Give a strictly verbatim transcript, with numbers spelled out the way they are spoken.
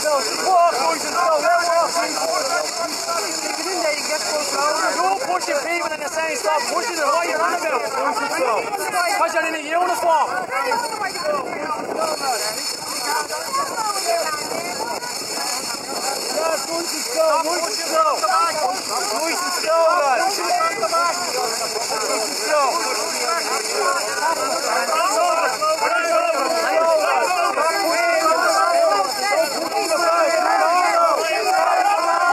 No, support, boys and girls. They're walking. Keep it in there, you can get close now. Don't push your people in the same stop pushing it. What you're on about? Because you're in a uniform. Yeah, boys and girls. Boys and girls. Boys and girls, lads. Boys and girls.